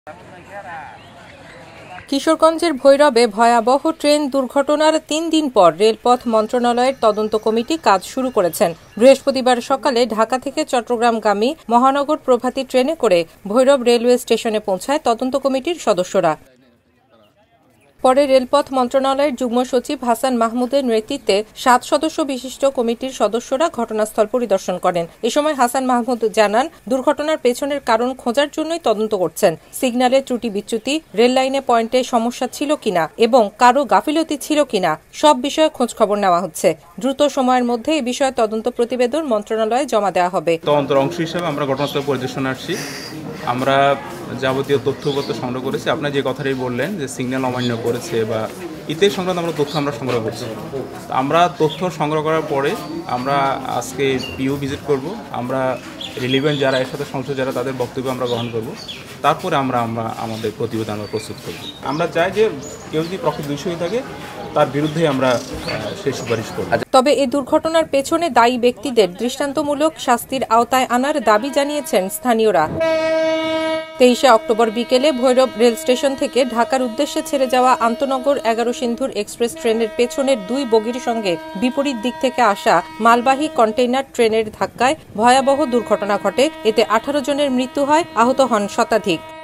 কিশোরগঞ্জের ভৈরবে ভয়াবহ ট্রেন দুর্ঘটনার ৩ দিন পর রেলপথ মন্ত্রণালয়ের তদন্ত কমিটি কাজ শুরু করেছেন। বৃহস্পতিবার সকালে ঢাকা থেকে চট্টগ্রামগামী মহানগর প্রভাতী ট্রেনে করে ভৈরব রেলওয়ে স্টেশনে পৌঁছায় তদন্ত কমিটির সদস্যরা। পরে রেলপথ মন্ত্রণালয়ের যুগ্ম সচিব হাসান মাহমুদের নেতৃত্বে 7 সদস্য বিশিষ্ট কমিটির সদস্যরা ঘটনাস্থল পরিদর্শন করেন। এ সময় হাসান মাহমুদ জানান, দুর্ঘটনার পেছনের কারণ খোঁজার জন্যই তদন্ত করছেন। সিগন্যালে ত্রুটি বিচ্যুতি, রেল লাইনে পয়েন্টে সমস্যা ছিল কিনা এবং কারো গাফিলতি ছিল কিনা সব বিষয়ে খোঁজ খবর নেওয়া হচ্ছে। দ্রুত সময়ের মধ্যে এই বিষয়ে তদন্ত প্রতিবেদন মন্ত্রণালয়ে জমা দেওয়া হবে। তদন্তের অংশ হিসেবে আমরা ঘটনাস্থল পরিদর্শনে আসছি। আমরা যাবতীয় তথ্যপত্র সংগ্রহ করেছি। আপনার যে কথাটাই বললেন যে সিগন্যাল অমান্য করেছে বা ইত্যাদি সংক্রান্ত আমরা তথ্য সংগ্রহ করছি। আমরা তথ্য সংগ্রহ করার পরে আমরা আজকে পিও ভিজিট করব। আমরা রিলিভেন্ট যারা এর সাথে সংশ্লিষ্ট যারা তাদের বক্তব্য আমরা গ্রহণ করব। তারপরে আমরা আমাদের প্রতিবেদন প্রস্তুত করব। আমরা চাই যে কেউ যদি প্রকৃত দোষী থাকে তার বিরুদ্ধে আমরা সেই সুপারিশ করব। তবে এই দুর্ঘটনার পেছনে দায়ী ব্যক্তিদের দৃষ্টান্তমূলক শাস্তির আওতায় আনার দাবি জানিয়েছেন স্থানীয়রা। 23 অক্টোবর বিকেলে ভৈরব রেল স্টেশন থেকে ঢাকার উদ্দেশ্যে ছেড়ে যাওয়া আন্তনগর 11 সিন্ধুর এক্সপ্রেস ট্রেনের পেছনের 2 বগির সঙ্গে বিপরীত দিক থেকে আসা মালবাহী কন্টেইনার ট্রেনের ধাক্কায় ভয়াবহ দুর্ঘটনা ঘটে। এতে 18 জনের মৃত্যু হয়, আহত হন শতাধিক।